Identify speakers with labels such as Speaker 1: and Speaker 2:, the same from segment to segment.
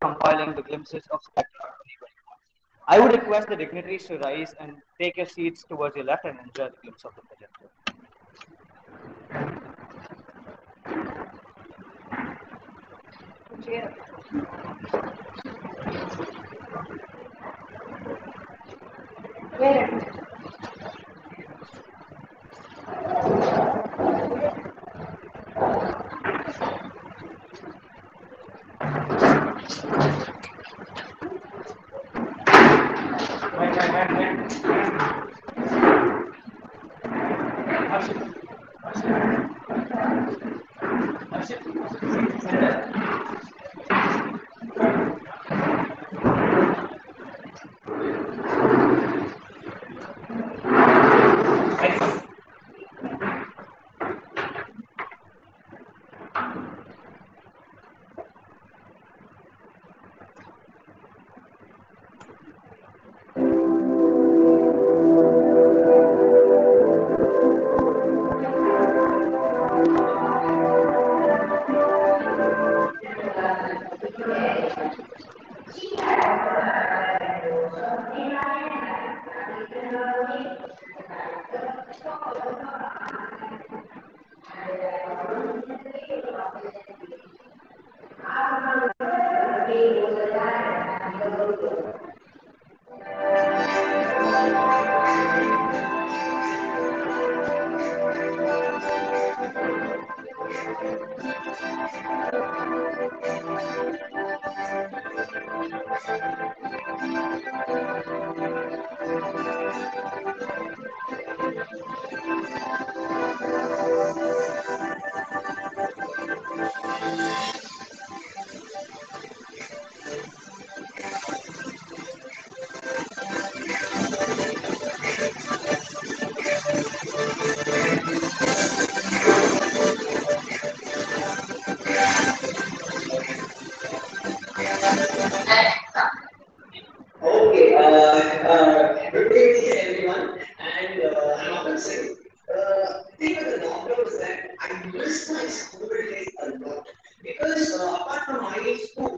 Speaker 1: compiling the glimpses of spectrum. I would request the dignitaries to rise and take your seats towards your left and enjoy the glimpse of the projector.
Speaker 2: Okay, good evening everyone, and I'm Aman Singh. The thing with the lockdown is that I miss my school days a lot because apart from my school,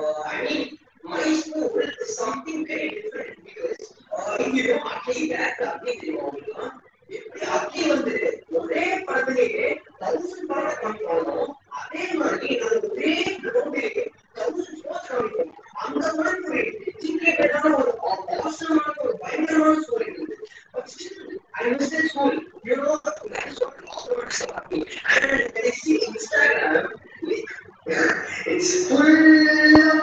Speaker 2: my school is something very different because if you know Aki, that Aki தெரியுமா எப்படி அக்கி வந்து ஒரே படத்திலேயே 1000 பாட காமிப்பாலும் அதே மாதிரி நாங்க ஒரே கிரௌண்டிலேயே 1000 ஸ்போர்ட்ஸ் காமிப்போம் அந்த மாதிரி ஒரு எஜுகேட்டடான ஒரு அவசரமான ஒரு பயங்கரமான ஸ்கூல் இருக்குது but still I miss the school you know that's what lost about me and when I see Instagram like it's full of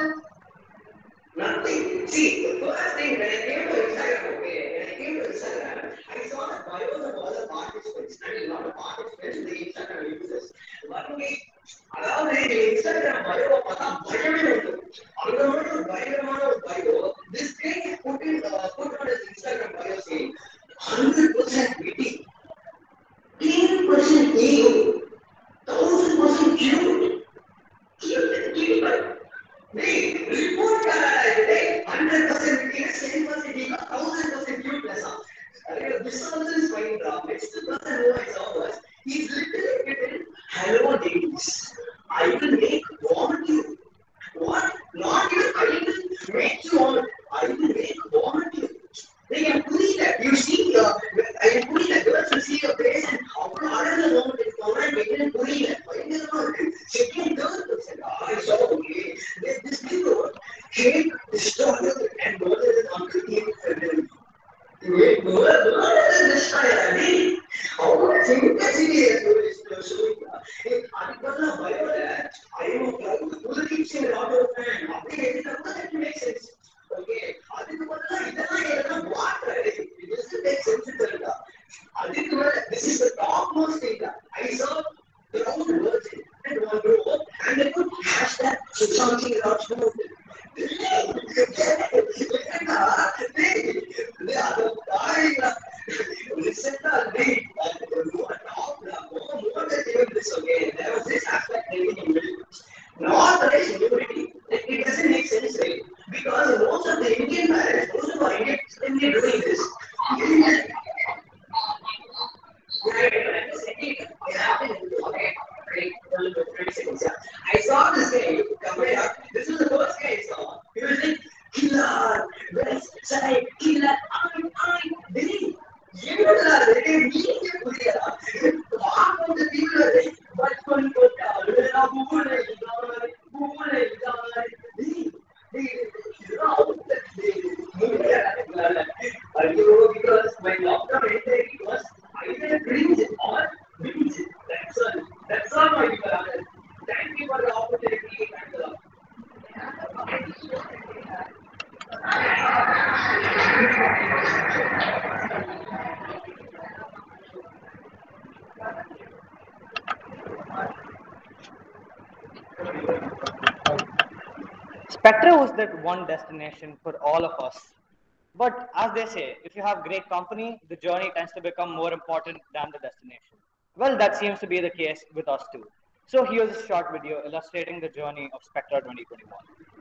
Speaker 2: nothing. See, the first thing when I came to Instagram, okay, when I came to Instagram, I saw the bios of all the participants. I mean, not the participants, the Instagram users. But okay, அதாவது இந்த Instagram பயோவை பார்த்தா பயமே இருக்கும் அந்த மாதிரி ஒரு பயங்கரமான ஒரு பயோ திஸ் கே put on his Instagram bio saying 100% witty 10% ego 1000% cute cute Wait, report today, 100% weakness, 10% ego, 1000% cuteness. This also is fine. Next person who I saw was, he's literally written, hello ladies, I will make vomit you. What? Not even, I will make you vomit. I will make vomit you. They can bully that. You see, I can bully that. Girls will see your face and அவ்வளோ அழகாக vomit எடுப்பாங்க and they can bully that. பயங்கரமா இருக்கு. Second, third person, I saw, okay, this thing wrote, cake destroyer and murder is uncle cake friend. Wait, murder is destroyer, I mean, அவ்வளோ simplicity showing. அதுக்கு பதிலா பயோல I am a Kuldeep Singh Raghav fan. அப்படி எழுதினா that makes sense. Okay, அதுக்கு பதிலா இதெல்லாம் எழுதினா what? It doesn't make sense தெரியல. அதுக்கு மேல this is the topmost thing. I saw ground virgin and one row and they put hashtag something about smooth. They are the dying. Listen to me. More than even this, okay, there was this aspect taken in non-race unity. It doesn't make sense, right? Because most of the Indian parents, most of our Indian Indian doing this. Okay, 30 seconds. Yeah. I saw this guy coming up. This is the first guy I saw.
Speaker 1: Spectra was that one destination for all of us. But as they say, if you have great company, the journey tends to become more important than the destination. Well, that seems to be the case with us too. So here's a short video illustrating the journey of Spectra 2021.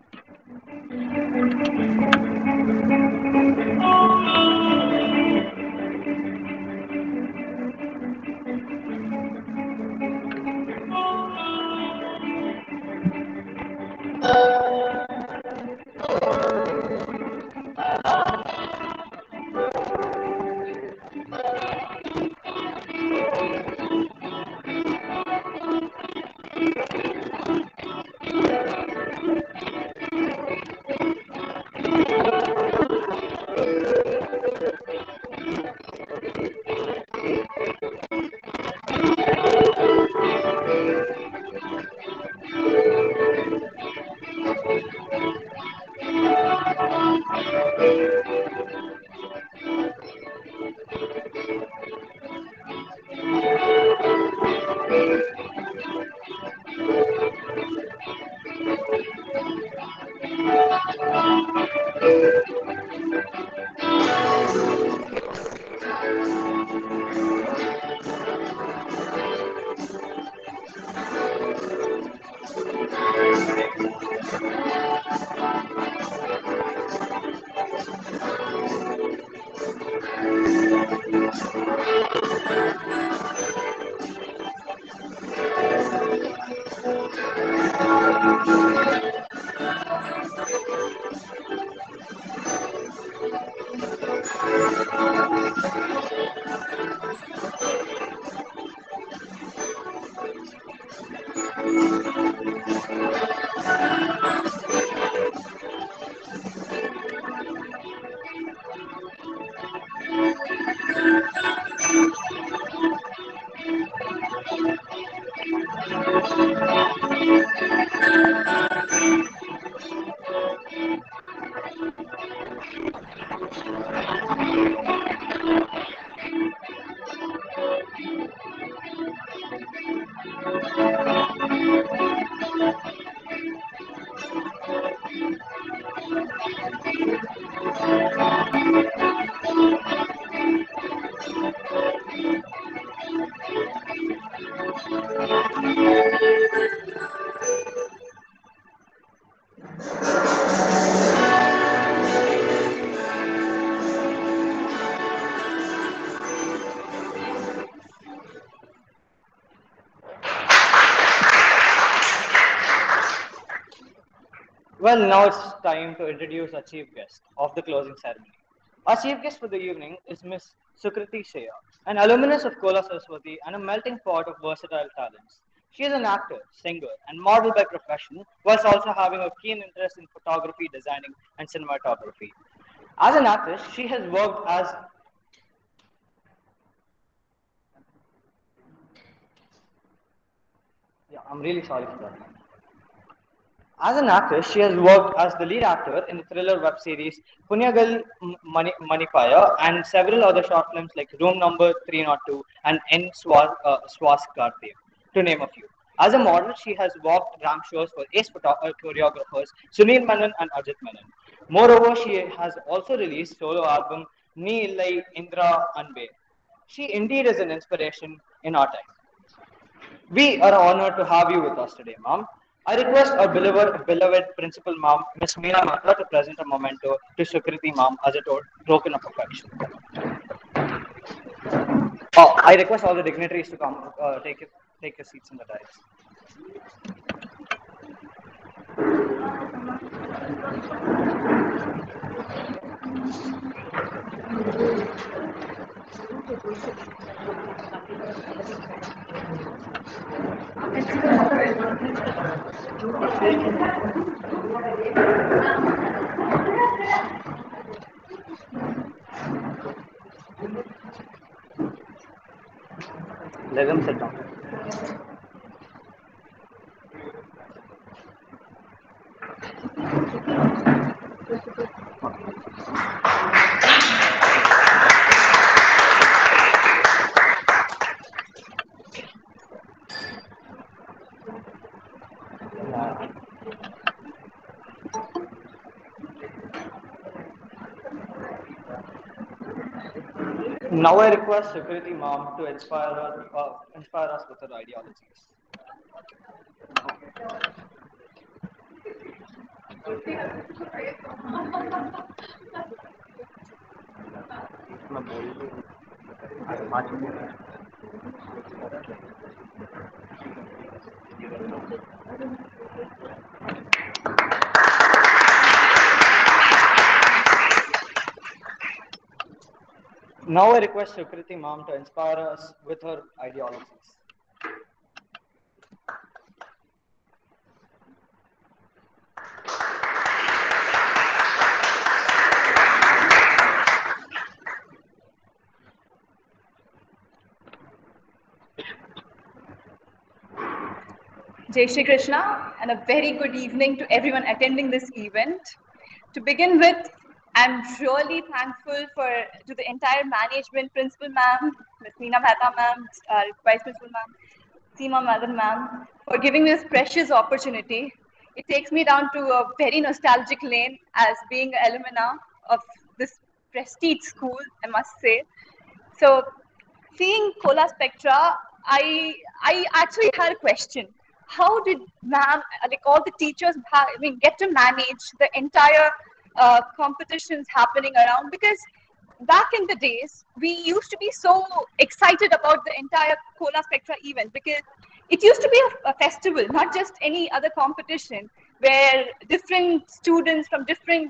Speaker 1: Well, now it's time to introduce our chief guest of the closing ceremony. Our chief guest for the evening is Miss Sukriti Shea, an alumnus of Kola Saraswati and a melting pot of versatile talents. She is an actor, singer, and model by profession, whilst also having a keen interest in photography, designing, and cinematography. As an actress, she has worked as I'm really sorry for that. As an actress, she has worked as the lead actor in the thriller web series Punyagal Manipaya and several other short films like Room Number 302 and N Swas Karthi, to name a few. As a model, she has walked ramp shows for choreographers Sunil Menon and Ajit Menon. Moreover, she has also released solo album Ni Illai Indra Anbe. She indeed is an inspiration in our time. We are honored to have you with us today, ma'am. I request our beloved principal ma'am, Miss Meena Matra, to present a memento to Sukriti ma'am as a token of affection. I request all the dignitaries to come, take your seats in the dais. Let them sit down. Now I request Security Mom to inspire us with her ideologies. Now I request Sukriti Ma'am to inspire us with her ideologies.
Speaker 3: Jai Shri Krishna, and a very good evening to everyone attending this event. To begin with, I'm really thankful to the entire management, Principal Ma'am, Ms. Meena Mehta Ma'am, Vice Principal Ma'am, Seema Madan Ma'am, for giving me this precious opportunity. It takes me down to a very nostalgic lane as being an alumna of this prestige school, I must say. So, seeing Cola Spectra, I actually had a question. How did ma'am, like all the teachers, get to manage the entire competitions happening around? Because back in the days, we used to be so excited about the entire Cola Spectra event because it used to be a festival, not just any other competition where different students from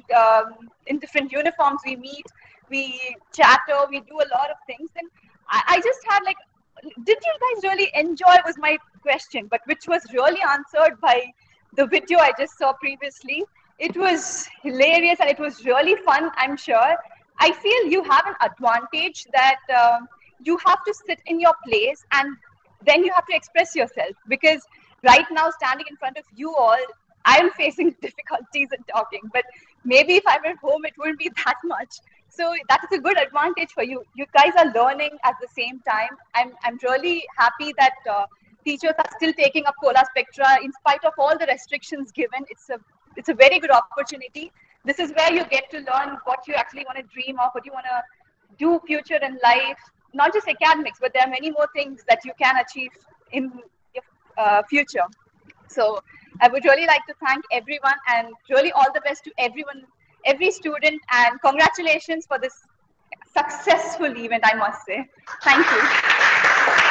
Speaker 3: in different uniforms we meet, we chatter, we do a lot of things. And I just had like, did you guys really enjoy was my question, but which was really answered by the video I just saw previously. It was hilarious and it was really fun, I'm sure. I feel you have an advantage that you have to sit in your place and then you have to express yourself, because right now standing in front of you all, I am facing difficulties in talking, but maybe if I'm at home, it wouldn't be that much. So that is a good advantage for you. You guys are learning at the same time. I'm really happy that teachers are still taking up Cola Spectra in spite of all the restrictions given. It's a very good opportunity. This is where you get to learn what you actually want to dream of, what you want to do future in life, not just academics, but there are many more things that you can achieve in your future. So I would really like to thank everyone and really all the best to everyone, every student, and congratulations for this successful event, I must say. Thank you.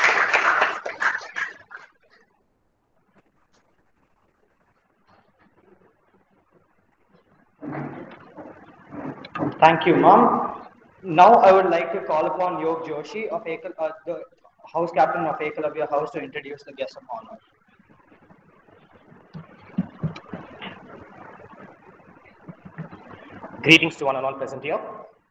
Speaker 1: Thank you, Mom. Now I would like to call upon Yog Joshi, the house captain of Ekalavya House, to introduce the guest of honor.
Speaker 4: Greetings to one and all present here.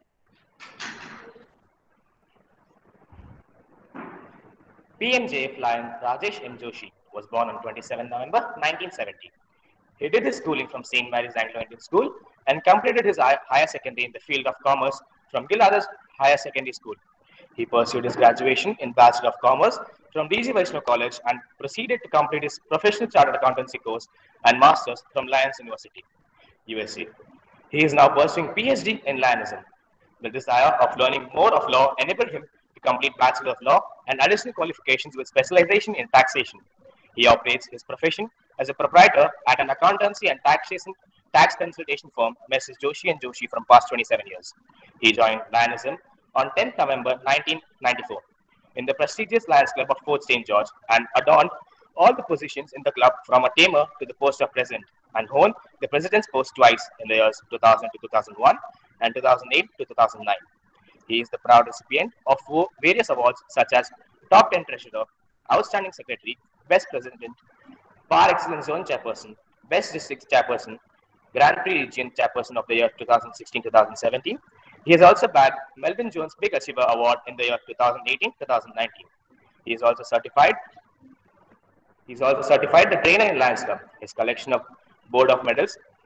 Speaker 4: PMJ Lion Rajesh M. Joshi was born on 27 November 1970. He did his schooling from St. Mary's Anglo-Indian School and completed his higher secondary in the field of commerce from Giladhar Higher Secondary School. He pursued his graduation in Bachelor of Commerce from D.G. Vaishnav College and proceeded to complete his professional chartered accountancy course and masters from Lyons University, USA. He is now pursuing PhD in Lionism. The desire of learning more of law enabled him to complete Bachelor of Law and additional qualifications with specialization in taxation. He operates his profession as a proprietor at an accountancy and tax consultation firm, Messrs. Joshi and Joshi, from past 27 years. He joined Lionism on 10th November 1994 in the prestigious Lions Club of Fort St. George and adorned all the positions in the club from a tamer to the post of president, and hold the president's post twice in the years 2000 to 2001 and 2008 to 2009. He is the proud recipient of various awards such as Top 10 Treasurer, Outstanding Secretary, Best President, Par Excellence Zone Chairperson, Best District Chairperson, Grand Prix Region Chairperson of the year 2016-2017. He has also bagged Melvin Jones Big Achiever Award in the year 2018-2019. He is also certified the trainer in Lions Club. His collection of Board of Medals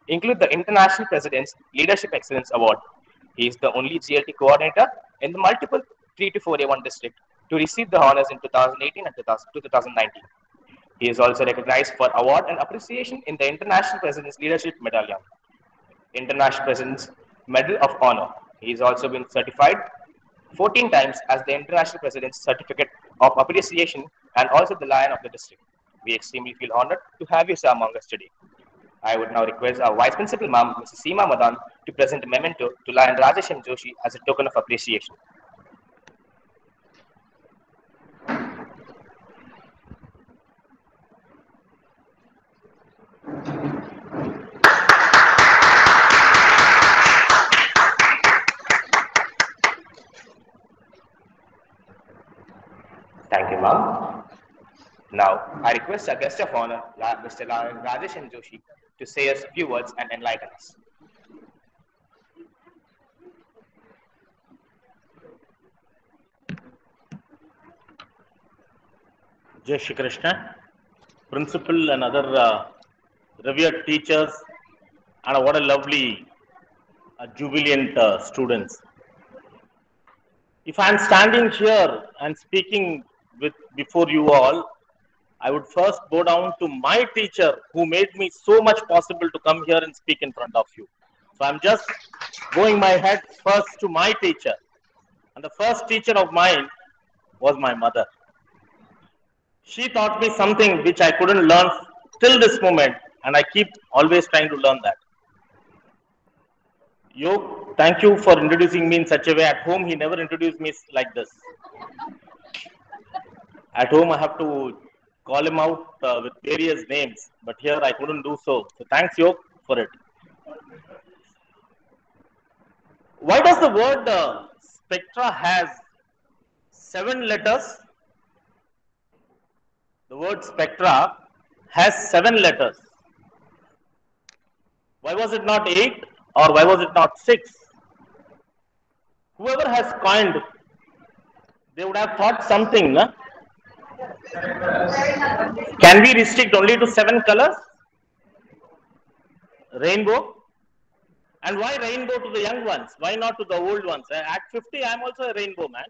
Speaker 4: include the International President's Leadership Excellence Award. He is the only GLT coordinator in the multiple 3 to 4A1 district to receive the honors in 2018 and 2019. He is also recognized for award and appreciation in the International President's Leadership Medallion, International President's Medal of Honor. He has also been certified 14 times as the International President's Certificate of Appreciation and also the Lion of the District. We extremely feel honored to have you, sir, among us today. I would now request our Vice Principal, Ma'am, Mrs. Seema Madan, to present a memento to Lion Rajesh M. Joshi as a token of appreciation. Thank you, ma'am. Now, I request our guest of honor, Mr. Rajesh M. Joshi, to say us a few words and enlighten us.
Speaker 5: Jai Shri Krishna, principal and other revered teachers, and what a lovely jubilant students. If I am standing here and speaking before you all, I would first go down to my teacher who made me so much possible to come here and speak in front of you. So I'm just going my head first to my teacher. And the first teacher of mine was my mother. She taught me something which I couldn't learn till this moment, and I keep always trying to learn that. Yog, thank you for introducing me in such a way. At home, he never introduced me like this. At home, I have to call him out with various names, but here I couldn't do so. So thanks, Yog, for it. Why does the word spectra has 7 letters? The word spectra has 7 letters. Why was it not 8 or why was it not 6? Whoever has coined, they would have thought something. No? Can we restrict only to 7 colors? Rainbow? And why rainbow to the young ones? Why not to the old ones? At 50, I am also a rainbow man.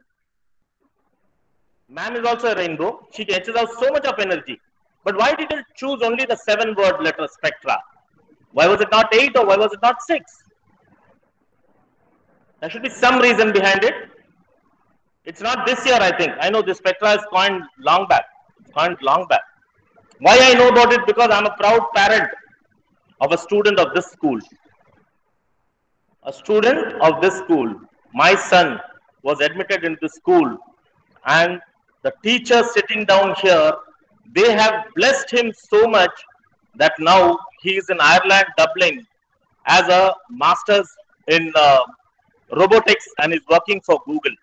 Speaker 5: Ma'am is also a rainbow. She catches out so much of energy. But why did it choose only the 7-word letter spectra? Why was it not 8 or why was it not 6? There should be some reason behind it. It's not this year, I think. I know this spectra is coined long back. It's coined long back. Why I know about it? Because I'm a proud parent of a student of this school. A student of this school. My son was admitted into school, and the teachers sitting down here, they have blessed him so much that now he is in Ireland, Dublin, as a master's in robotics and is working for Google.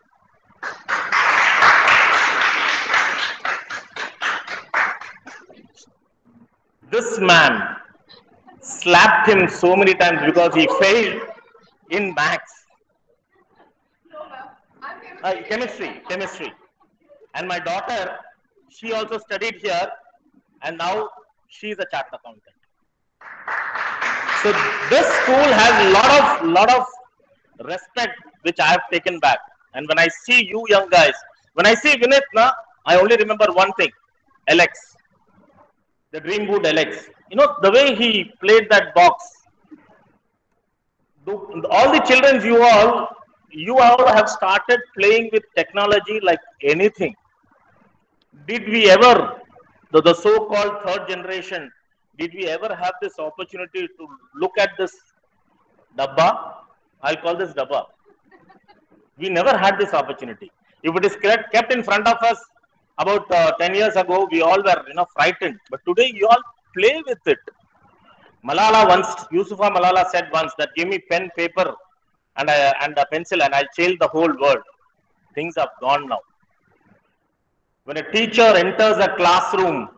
Speaker 5: This man slapped him so many times because he failed in maths. Chemistry. And my daughter, she also studied here, and now she is a chartered accountant. So this school has lot of respect which I have taken back. And when I see you young guys, when I see Vinith, I only remember one thing: Alex, the Dreamwood Alex. You know the way he played that box. All the children, you all have started playing with technology like anything. Did we ever, the so-called third generation, did we ever have this opportunity to look at this dabba? I'll call this dabba. We never had this opportunity. If it is kept in front of us about 10 years ago, we all were frightened. But today you all play with it. Yusufa Malala said once that give me pen, paper and a pencil and I'll change the whole world. Things have gone now. When a teacher enters a classroom,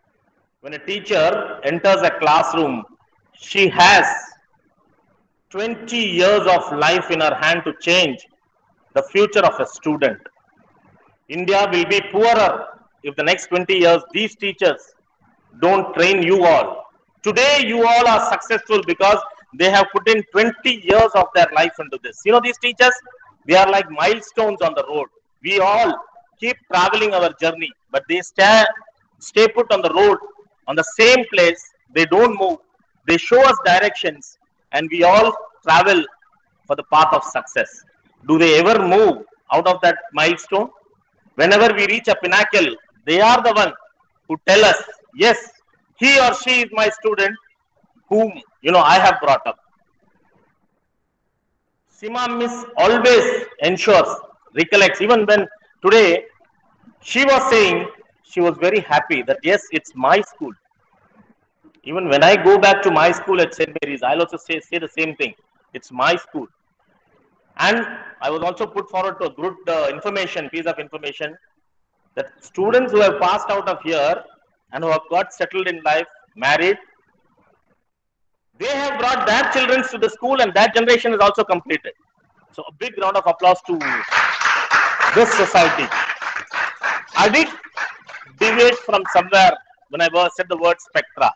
Speaker 5: she has 20 years of life in her hand to change the future of a student. India will be poorer if the next 20 years these teachers don't train you all Today, you all are successful because they have put in 20 years of their life into this. You know, these teachers, they are like milestones on the road. We all keep traveling our journey, but they stay put on the road, on the same place. They don't move. They show us directions, and we all travel for the path of success. Do they ever move out of that milestone? Whenever we reach a pinnacle, they are the one who tell us, yes, he or she is my student whom I have brought up. Sima Miss always ensures, recollects, even when today she was saying she was very happy that yes, it's my school. Even when I go back to my school at St. Mary's, I'll also say the same thing. It's my school. And I was also put forward to a good piece of information, that students who have passed out of here and who have got settled in life, married, they have brought their children to the school and that generation is also completed. So a big round of applause to this society. I did deviate from somewhere when I said the word spectra.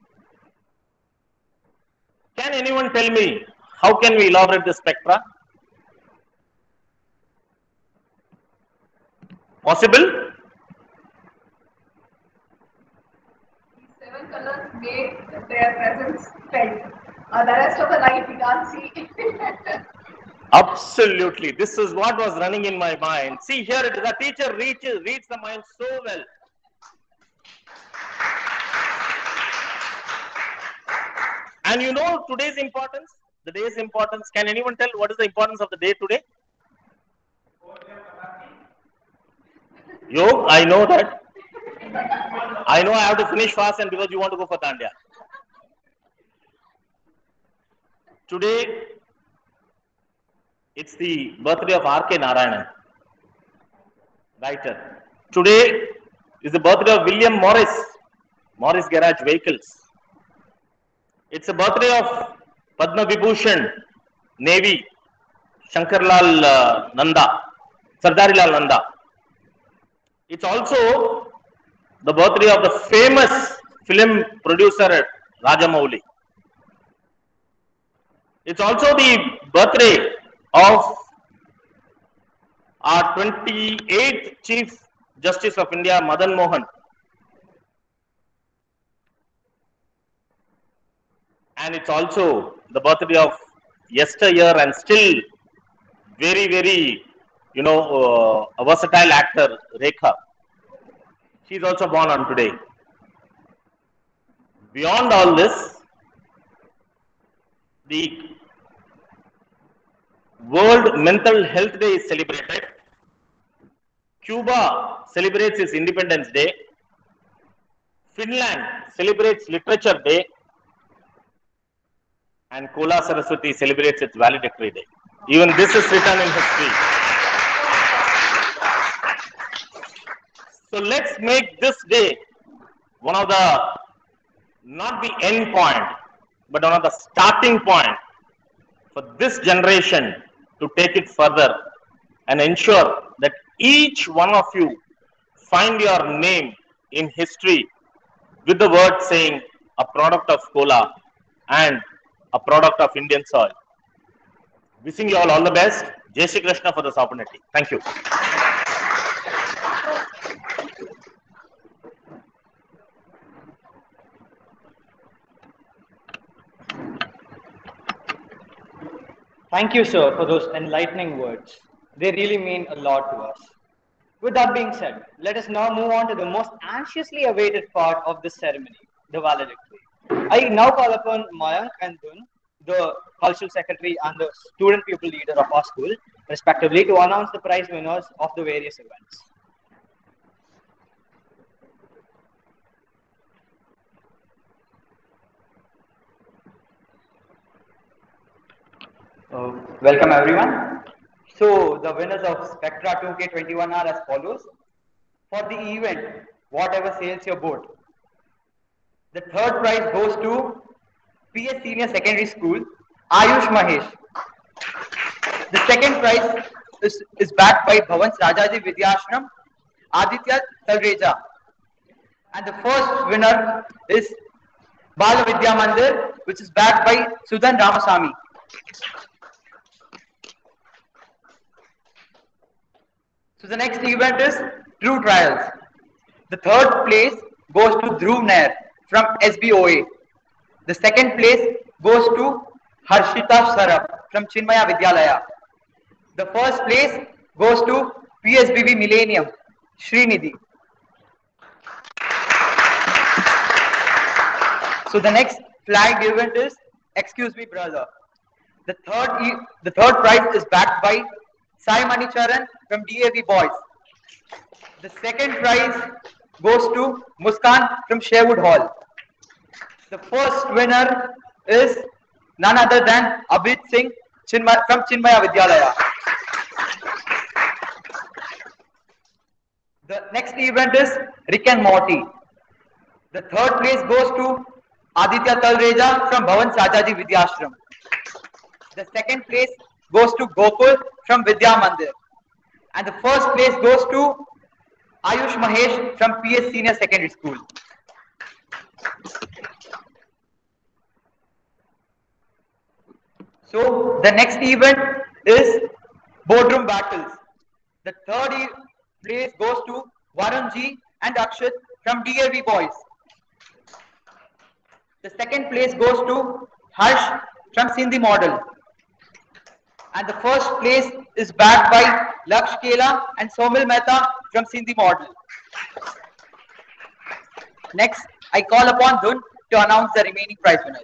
Speaker 5: Can anyone tell me how can we elaborate the spectra? Possible?
Speaker 3: 7 colors made their presence felt. The rest of the night we can't see.
Speaker 5: Absolutely. This is what was running in my mind. See, here it is. The teacher reads the mind so well. And you know today's importance, the day's importance. Can anyone tell what is the importance of the day today? Yog, I know that. I know I have to finish fast and because you want to go for Dandiya. Today, it's the birthday of R.K. Narayanan, writer. Today is the birthday of William Morris Garage Vehicles. It's the birthday of Padma Vibhushan, Navy, Shardarilal Nanda. It's also the birthday of the famous film producer Rajamouli. It's also the birthday of our 28th Chief Justice of India, Madan Mohan. And it's also the birthday of yesteryear and still very, very, a versatile actor, Rekha. She's also born on today. Beyond all this, the World Mental Health Day is celebrated. Cuba celebrates its Independence Day. Finland celebrates Literature Day. And Kola Saraswati celebrates its Valedictory Day. Even this is written in history. So let's make this day one of the, not the end point, but one of the starting point for this generation to take it further and ensure that each one of you find your name in history with the word saying a product of Kola and a product of Indian soil. Wishing you all the best. Jai Shri Krishna for this opportunity. Thank you.
Speaker 1: Thank you, sir, for those enlightening words. They really mean a lot to us. With that being said, let us now move on to the most anxiously awaited part of this ceremony, the valedictory. I now call upon Mayank and Dun, the cultural secretary and the student pupil leader of our school, respectively, to announce the prize winners of the various events.
Speaker 6: Welcome everyone. So the winners of Spectra 2K21 are as follows. For the event, whatever sails your boat. The third prize goes to PS Senior Secondary School, Ayush Mahesh. The second prize is backed by Bhavans Rajaji Vidyashram, Aditya Talreja. And the first winner is Bala Vidya Mandir, which is backed by Sudan Ramasamy. So the next event is True Trials. The third place goes to Dhruv Nair from SBOA. The second place goes to Harshita Saraf from Chinmaya Vidyalaya. The first place goes to PSBB Millennium, Srinidhi. So the next flag event is Excuse Me Brother. The third prize is backed by Sai Manicharan from DAV Boys. The second prize goes to Muskan from Sherwood Hall. The first winner is none other than Abhit Singh from Chinmaya Vidyalaya. The next event is Rick and Morty. The third place goes to Aditya Talreja from Bhavan Sajaji Vidyashram. The second place goes to Gokul from Vidya Mandir. And the first place goes to Ayush Mahesh from PS Senior Secondary School. So the next event is Boardroom Battles. The third place goes to Varun Ji and Akshat from DAV Boys. The second place goes to Harsh from Sindhi Model. And the first place is backed by Laksh Kela and Somil Mehta from Sindhi Model. Next, I call upon Dhun to announce the remaining prize winners.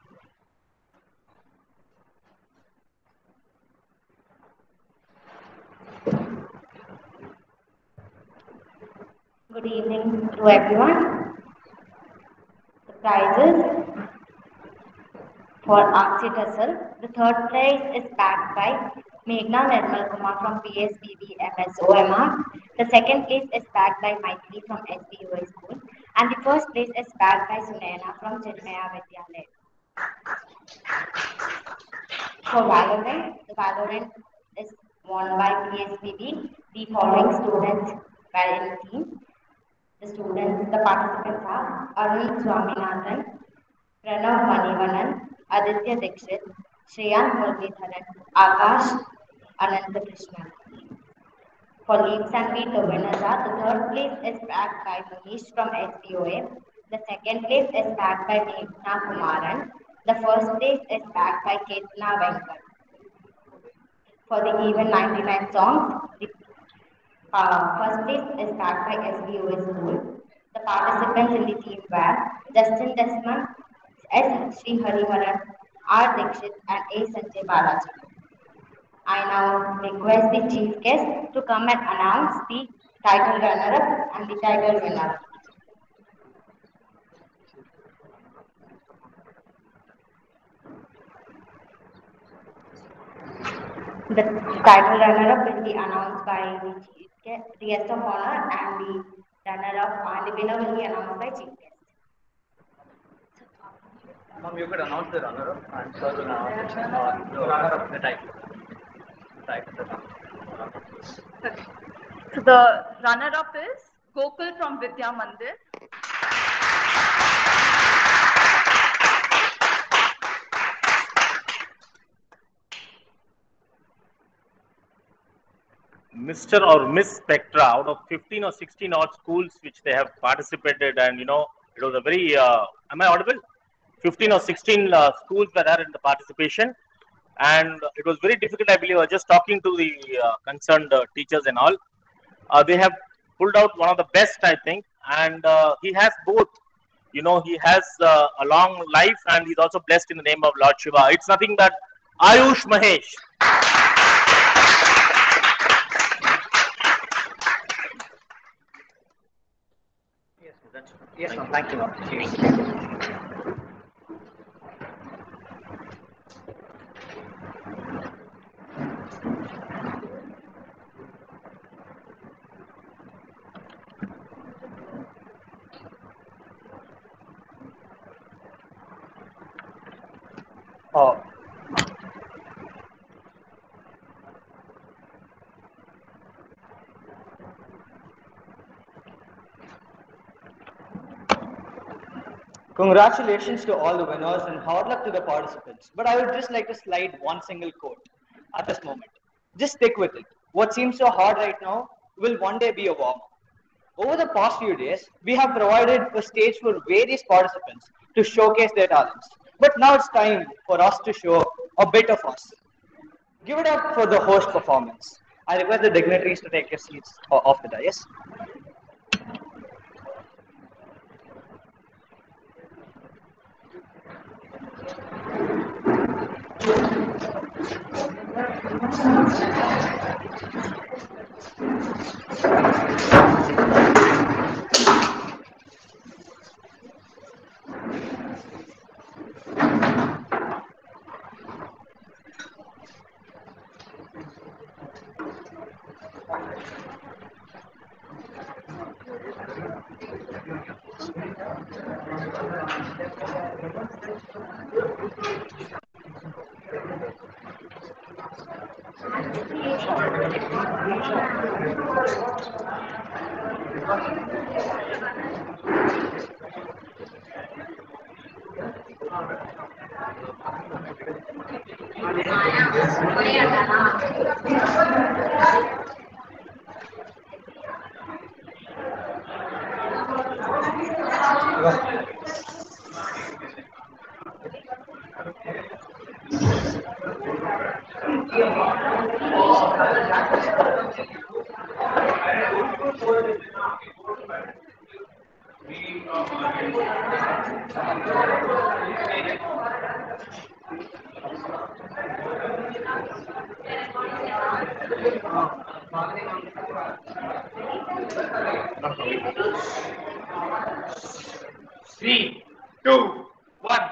Speaker 7: Good evening to everyone. The prizes for Akshay Tussle. The third prize is backed by Meghna Nirmal Kumar from PSBB MSOMR. The second place is backed by Maitri from SBUA School. And the first place is backed by Sunaina from Chinmaya Vidyalaya. For Valorant, the Valorant is won by PSBB. The following students were in the team. The participants are Arun Swaminathan, Pranav Manivanan, Aditya Dixit, Shreyan Muralidharan, Akash Ananthakrishnan. For leaps and feet, the winners are: the third place is backed by Manish from SBOA. The second place is backed by Meghna Kumaran. The first place is backed by Ketna Venkat. For the even 99 songs, the first place is backed by SBOA School. The participants in the team were Justin Desmond, S. Sri Hariharan, R. Dixit, and A. Sanjay Balaji. I now request the chief guest to come and announce the title runner-up and the title winner. The title runner-up will be announced by the chief guest, the guest of honor, and the runner-up and the winner will be announced by chief guest.
Speaker 6: Mom, you could announce the runner-up and sir will announce the runner-up, the title.
Speaker 3: Okay. So the runner-up is Gokul from Vidya Mandir.
Speaker 5: Mr. or Miss Spectra, out of 15 or 16 odd schools which they have participated, and it was a very, am I audible? 15 or 16 schools that are in the participation, and it was very difficult, I believe. I was just talking to the concerned teachers and all. They have pulled out one of the best, I think, and he has both. He has a long life, and he's also blessed in the name of Lord Shiva. It's nothing but Ayush Mahesh.
Speaker 6: Yes, ma'am. Thank you. Oh.
Speaker 1: Congratulations to all the winners and hard luck to the participants. But I would just like to slide one single quote at this moment. Just stick with it. What seems so hard right now will one day be a warm-up. Over the past few days, we have provided a stage for various participants to showcase their talents. But now it's time for us to show a bit of us. Give it up for the host performance. I request the dignitaries to take your seats off the dais.
Speaker 4: Three, two, one.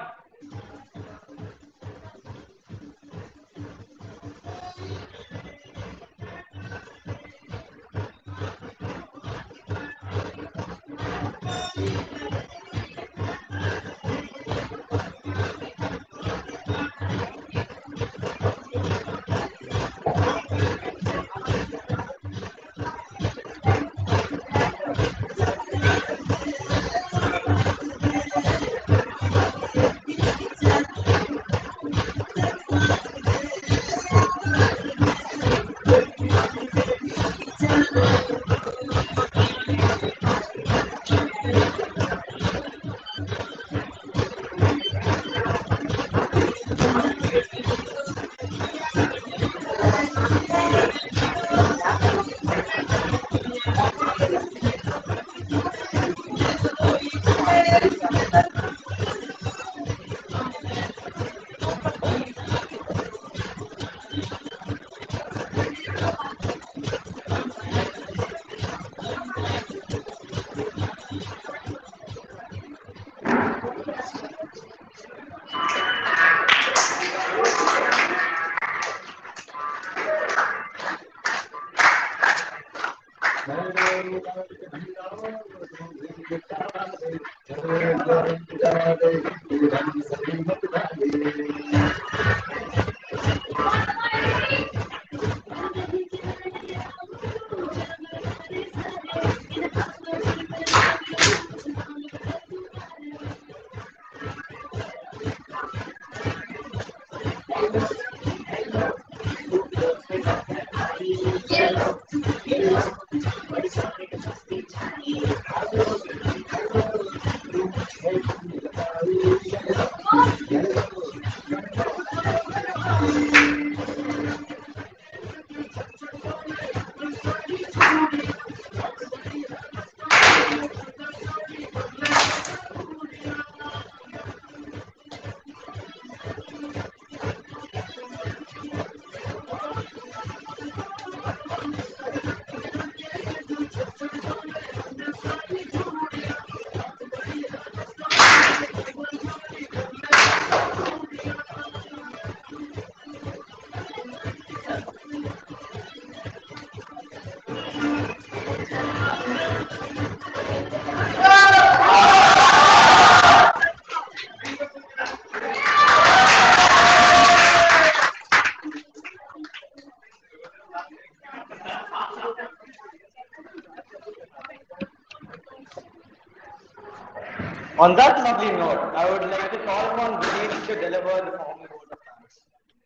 Speaker 1: On that lovely note, I would like to call upon Vineet to deliver the formal vote of thanks.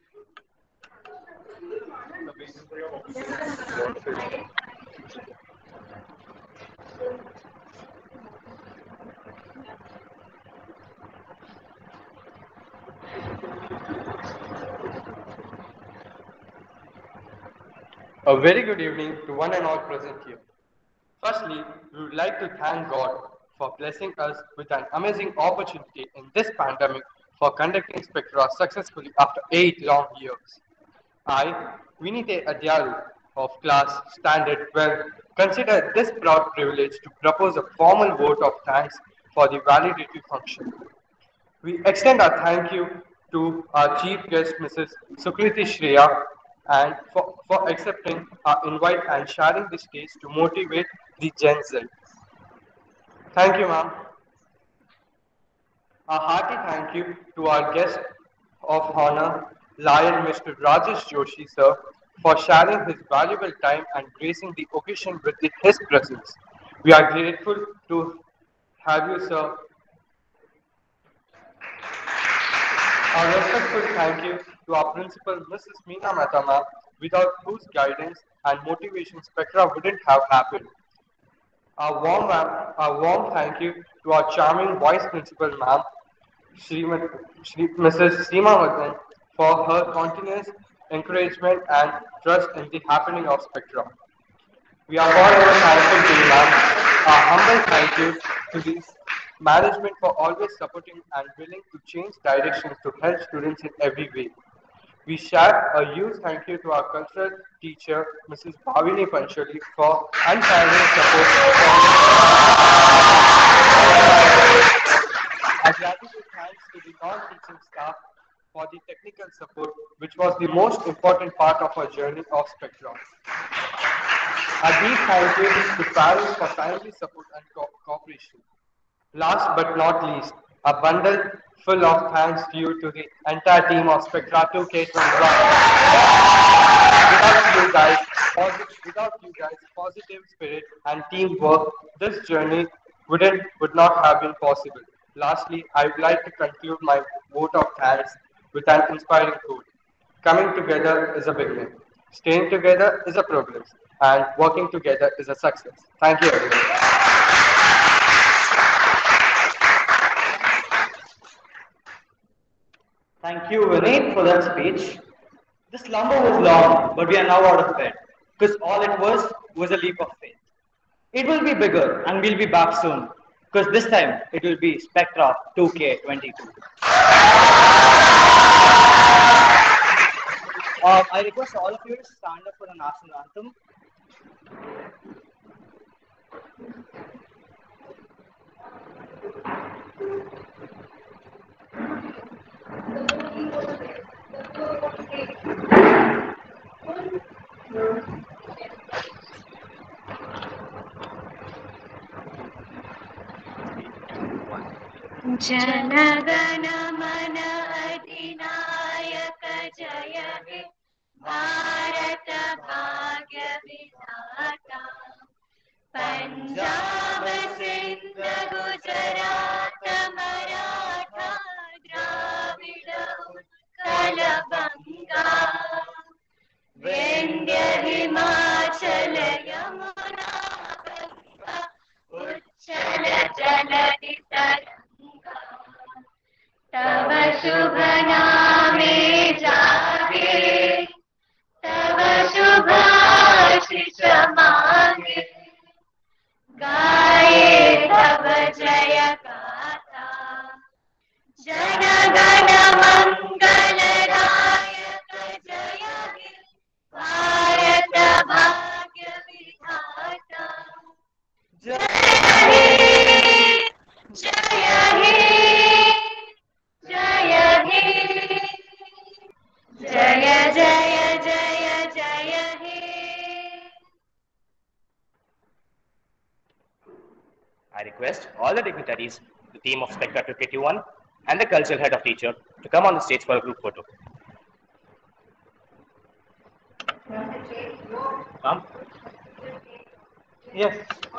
Speaker 8: A very good evening to one and all present here. Firstly, we would like to thank God for blessing us with an amazing opportunity in this pandemic for conducting Spectra successfully after 8 long years. I, Vinite Adyaru of class Standard 12, consider this proud privilege to propose a formal vote of thanks for the validity function. We extend our thank you to our chief guest, Mrs. Sukriti Shreya, and for accepting our invite and sharing the stage to motivate the Gen Z. Thank you, ma'am. A hearty thank you to our guest of honor, Lion Mr. Rajesh Joshi, sir, for sharing his valuable time and gracing the occasion with his presence. We are grateful to have you, sir. A respectful thank you to our principal, Mrs. Meena Mehta ma'am, without whose guidance and motivation Spectra wouldn't have happened. A warm thank you to our charming vice principal ma'am, Mrs. Seema Madan, for her continuous encouragement and trust in the happening of Spectra. We are forever thankful to you, ma'am. A humble thank you to the management for always supporting and willing to change directions to help students in every way. We share a huge thank you to our cultural teacher, Mrs. Bhavini Panchali, for untiring support. A gratitude thanks to the non-teaching staff for the technical support, which was the most important part of our journey of Spectrum. A deep thank you to parents for timely support and cooperation. Last but not least, a bundle full of thanks due to the entire team of Spectra 2K21. Without you guys, positive spirit and teamwork, this journey would not have been possible. Lastly, I would like to conclude my vote of thanks with an inspiring quote. Coming together is a beginning. Staying together is a progress. And working together is a success. Thank you, everyone.
Speaker 1: Thank you, Vineet, for that speech. The slumber was long, but we are now out of bed, because all it was a leap of faith. It will be bigger, and we'll be back soon, because this time it will be Spectra 2K22. I request all of you to stand up for the national anthem.
Speaker 9: जनगण मन अधिनायक जय हे भारत भाग्य विधाता पंजाब सिंध गुजरात मराठा द्राविड उत्कल बंगा विंध्य हिमाचल यमुना गंगा उच्चल जलधि तरंगा तव शुभ नामे जागे तव शुभ आशीष मांगे गाये तव जय गाथा जन गण मंगल दायक जय हे भारत भाग्य विधाता जय हे जय हे जय हे जय जय जय जय हे
Speaker 4: I request all the dignitaries, the team of Spectra 2K21 and the cultural head of teacher to come on the stage for a group photo.
Speaker 1: Yes.